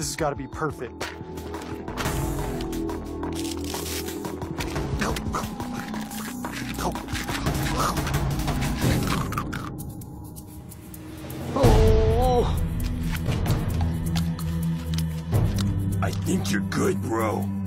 This has got to be perfect. I think you're good, bro.